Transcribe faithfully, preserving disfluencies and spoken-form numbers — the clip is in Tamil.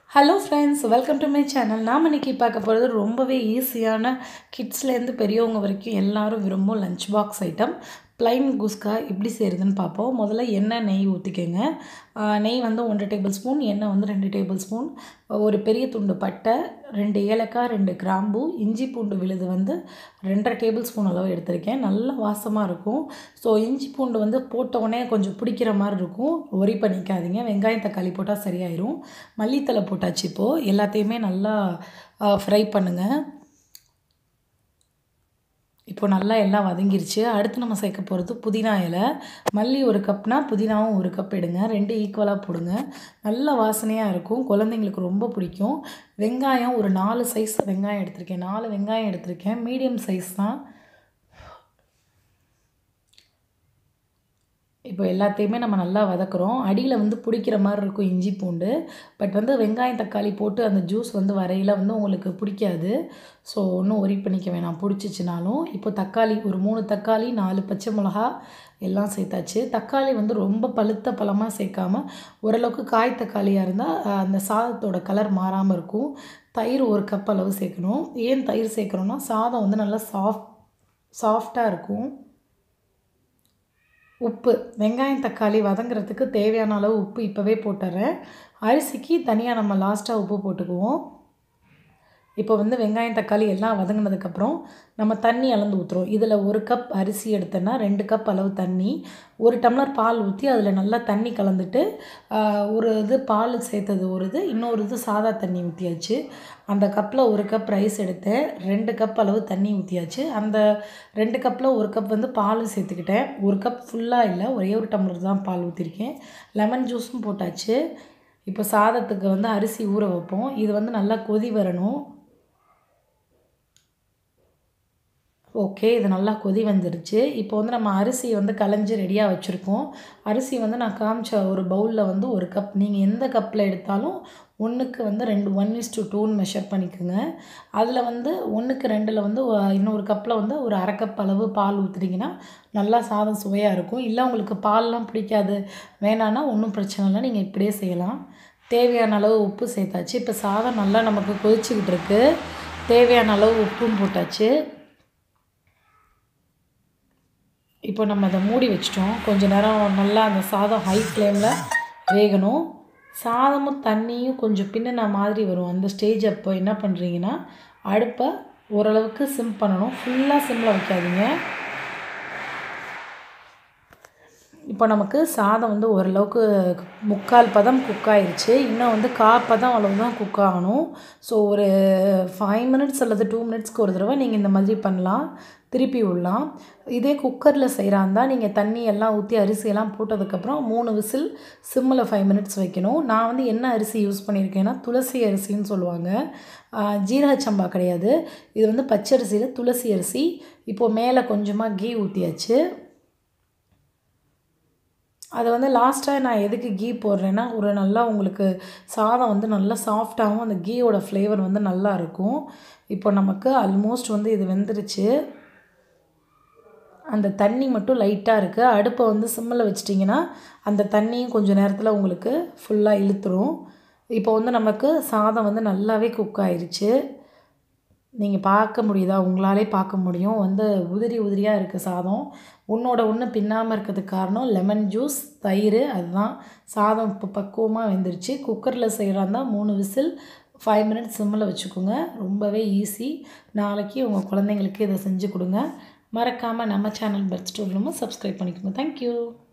Hello friends, welcome to my channel. நாம் இன்னைக்கு பார்க்க போகிறது ரொம்பவே ஈஸியான கிட்ஸ்லேருந்து பெரியவங்க வரைக்கும் எல்லாரும் விரும்பும் lunch box item plain kuska எப்படி செய்கிறதுன்னு பார்ப்போம். முதல்ல எண்ணெய் நெய் ஊற்றிக்கங்க. நெய் வந்து ஒன்றரை டேபிள் ஸ்பூன், எண்ணெய் வந்து ரெண்டு டேபிள் ஸ்பூன், ஒரு பெரிய துண்டு பட்டை, ரெண்டு ஏலக்காய், ரெண்டு கிராம்பு, இஞ்சி பூண்டு விழுது வந்து ரெண்டரை டேபிள் ஸ்பூன் அளவு எடுத்திருக்கேன். நல்ல வாசமாக இருக்கும். ஸோ இஞ்சி பூண்டு வந்து போட்டவுடனே கொஞ்சம் பிடிக்கிற மாதிரி இருக்கும், ஒரி பண்ணிக்காதீங்க. வெங்காயம் தக்காளி போட்டால் சரியாயிரும். மல்லித்தலை போட்டாச்சு. இப்போது எல்லாத்தையுமே நல்லா ஃப்ரை பண்ணுங்கள். இப்போ நல்லா எல்லாம் வதங்கிருச்சு. அடுத்து நம்ம சேர்க்க போகிறது புதினா இலை. மல்லி ஒரு கப்னா புதினாவும் ஒரு கப் எடுங்க, ரெண்டு ஈக்குவலாக போடுங்க. நல்ல வாசனையாக இருக்கும், குழந்தைங்களுக்கு ரொம்ப பிடிக்கும். வெங்காயம் ஒரு நாலு சைஸ் வெங்காயம் எடுத்திருக்கேன், நாலு வெங்காயம் எடுத்திருக்கேன், மீடியம் சைஸ் தான். இப்போ எல்லாத்தையுமே நம்ம நல்லா வதக்குறோம். அடியில் வந்து பிடிக்கிற மாதிரி இருக்கும் இஞ்சி பூண்டு, பட் வந்து வெங்காயம் தக்காளி போட்டு அந்த ஜூஸ் வந்து வரையில் வந்து உங்களுக்கு பிடிக்காது. ஸோ ஒன்றும் ஒரி பண்ணிக்க வேணாம் பிடிச்சிச்சினாலும். இப்போ தக்காளி ஒரு மூணு தக்காளி, நாலு பச்சை மிளகா எல்லாம் சேர்த்தாச்சு. தக்காளி வந்து ரொம்ப பழுத்த பழமாக சேர்க்காமல் ஓரளவுக்கு காய் தக்காளியாக இருந்தால் அந்த சாதத்தோட கலர் மாறாமல் இருக்கும். தயிர் ஒரு கப் அளவு சேர்க்கணும். ஏன் தயிர் சேர்க்குறோன்னா சாதம் வந்து நல்லா சாஃப்ட் சாஃப்டாக இருக்கும். உப்பு, வெங்காயம் தக்காளி வதங்குறதுக்கு தேவையான அளவு உப்பு இப்போவே போட்டுறேன். அரிசிக்கு தனியாக நம்ம லாஸ்ட்டாக உப்பு போட்டுக்குவோம். இப்போ வந்து வெங்காயம் தக்காளி எல்லாம் வதங்கினதுக்கப்புறம் நம்ம தண்ணி அளந்து ஊற்றுறோம். இதில் ஒரு கப் அரிசி எடுத்தேன்னா ரெண்டு கப் அளவு தண்ணி, ஒரு டம்ளர் பால் ஊற்றி அதில் நல்லா தண்ணி கலந்துட்டு ஒரு இது பால் சேர்த்தது ஒரு இது, இன்னொரு இது சாதா தண்ணி ஊற்றியாச்சு. அந்த கப்பில் ஒரு கப் ரைஸ் எடுத்தேன், ரெண்டு கப் அளவு தண்ணி ஊற்றியாச்சு. அந்த ரெண்டு கப்பில் ஒரு கப் வந்து பால் சேர்த்துக்கிட்டேன். ஒரு கப் ஃபுல்லாக இல்லை, ஒரே ஒரு டம்ளர் தான் பால் ஊற்றிருக்கேன். லெமன் ஜூஸும் போட்டாச்சு. இப்போ சாதத்துக்கு வந்து அரிசி ஊற வைப்போம். இது வந்து நல்லா கொதி வரணும். ஓகே, இது நல்லா கொதி வந்துருச்சு. இப்போ வந்து நம்ம அரிசி வந்து களைஞ்சி ரெடியாக வச்சுருக்கோம். அரிசி வந்து நான் காமிச்ச ஒரு பவுலில் வந்து ஒரு கப், நீங்கள் எந்த கப்பில் எடுத்தாலும் ஒன்றுக்கு வந்து ரெண்டு ஒன் இஸ் டு டூன்னு மெஷர் பண்ணிக்கோங்க. அதில் வந்து ஒன்றுக்கு ரெண்டில் வந்து இன்னொரு கப்பில் வந்து ஒரு அரை கப் அளவு பால் ஊற்றுனீங்கன்னா நல்லா சாதம் சுவையாக இருக்கும். இல்லை உங்களுக்கு பால்லாம் பிடிக்காது வேணான்னா ஒன்றும் பிரச்சனை இல்லை, நீங்கள் இப்படியே செய்யலாம். தேவையான அளவு உப்பு சேர்த்தாச்சு. இப்போ சாதம் நல்லா நமக்கு கொதிச்சுக்கிட்டு இருக்குது. தேவையான அளவு உப்பும் போட்டாச்சு. இப்போ நம்ம அதை மூடி வச்சிட்டோம். கொஞ்சம் நேரம் நல்லா அந்த சாதம் ஹை ஃப்ளேமில் வேகணும். சாதமும் தண்ணியும் கொஞ்சம் பின்னின மாதிரி வரும். அந்த ஸ்டேஜ் அப்போ என்ன பண்ணுறீங்கன்னா அடுப்பை ஓரளவுக்கு சிம் பண்ணணும். ஃபுல்லாக சிம்மில் வைக்காதீங்க. இப்போ நமக்கு சாதம் வந்து ஓரளவுக்கு முக்கால் பதம் குக் ஆயிடுச்சு. இன்னும் வந்து கால் பதம் அளவு தான் குக் ஆகணும். ஸோ ஒரு ஃபைவ் மினிட்ஸ் அல்லது டூ மினிட்ஸ்க்கு ஒரு தடவை நீங்கள் இந்த மாதிரி பண்ணலாம், திருப்பி விடலாம். இதே குக்கரில் செய்கிறா இருந்தால் நீங்கள் தண்ணி எல்லாம் ஊற்றி அரிசியெல்லாம் போட்டதுக்கப்புறம் மூணு விசில் சிம்மில் ஃபைவ் மினிட்ஸ் வைக்கணும். நான் வந்து என்ன அரிசி யூஸ் பண்ணியிருக்கேன்னா துளசி அரிசின்னு சொல்லுவாங்க, ஜீரக சம்பா கிடையாது. இது வந்து பச்சரிசியில் துளசி அரிசி. இப்போது மேலே கொஞ்சமாக கீ ஊற்றியாச்சு. அதை வந்து லாஸ்ட்டாக நான் எதுக்கு கீ போடுறேன்னா ஒரு நல்லா உங்களுக்கு சாதம் வந்து நல்லா சாஃப்டாகவும் அந்த கீயோட ஃப்ளேவர் வந்து நல்லா இருக்கும். இப்போ நமக்கு ஆல்மோஸ்ட் வந்து இது வெந்துருச்சு. அந்த தண்ணி மட்டும் லைட்டாக இருக்குது. அடுப்பை வந்து சிம்மில் வச்சிட்டிங்கன்னா அந்த தண்ணியும் கொஞ்சம் நேரத்தில் உங்களுக்கு ஃபுல்லாக இழுத்துரும். இப்போ வந்து நமக்கு சாதம் வந்து நல்லாவே குக் ஆயிடுச்சு. நீங்கள் பார்க்க முடியுதா? உங்களாலே பார்க்க முடியும். வந்து உதிரி உதிரியாக இருக்குது சாதம். ஒன்றோட ஒன்று பின்னாமல் இருக்கிறதுக்கு காரணம் லெமன் ஜூஸ், தயிர். அதுதான் சாதம் இப்போ பக்குவமாக வெந்துருச்சு. குக்கரில் செய்கிறாந்தா மூணு விசில் ஃபைவ் மினிட்ஸ் சிம்மில் வச்சுக்கோங்க. ரொம்பவே ஈஸி. நாளைக்கு உங்கள் குழந்தைங்களுக்கு இதை செஞ்சு கொடுங்க. மறக்காமல் நம்ம சேனல் பெஸ்ட் ஸ்டோரியும் சப்ஸ்கிரைப் பண்ணிக்கோங்க. தேங்க்யூ.